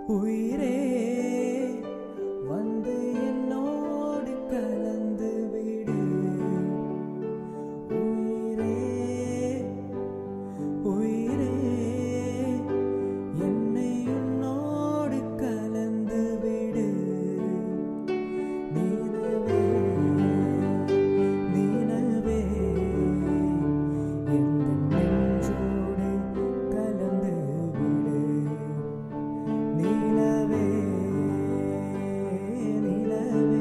உயிரே வந்து என்னோடு கலந்து விடு. உயிரே உயிரே என்னை உன்னோடு கலந்து விடு. நீனவே நீனவே என் நெஞ்சோடு கலந்து விடு. நீலவே நீலவே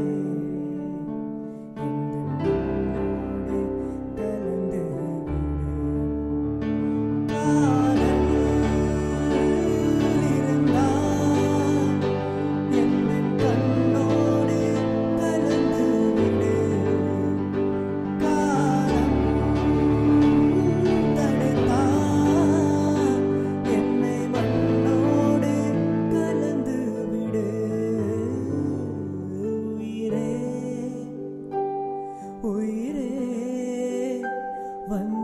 என் நெஞ்சோடு கலந்து விடு. காதல் இருந்தால் என் கண்ணோடு கலந்து விடு. காலம் தடுத்தால் என்னை மண்ணோடு கலந்து விடு. உயிரே உயிரே வந்து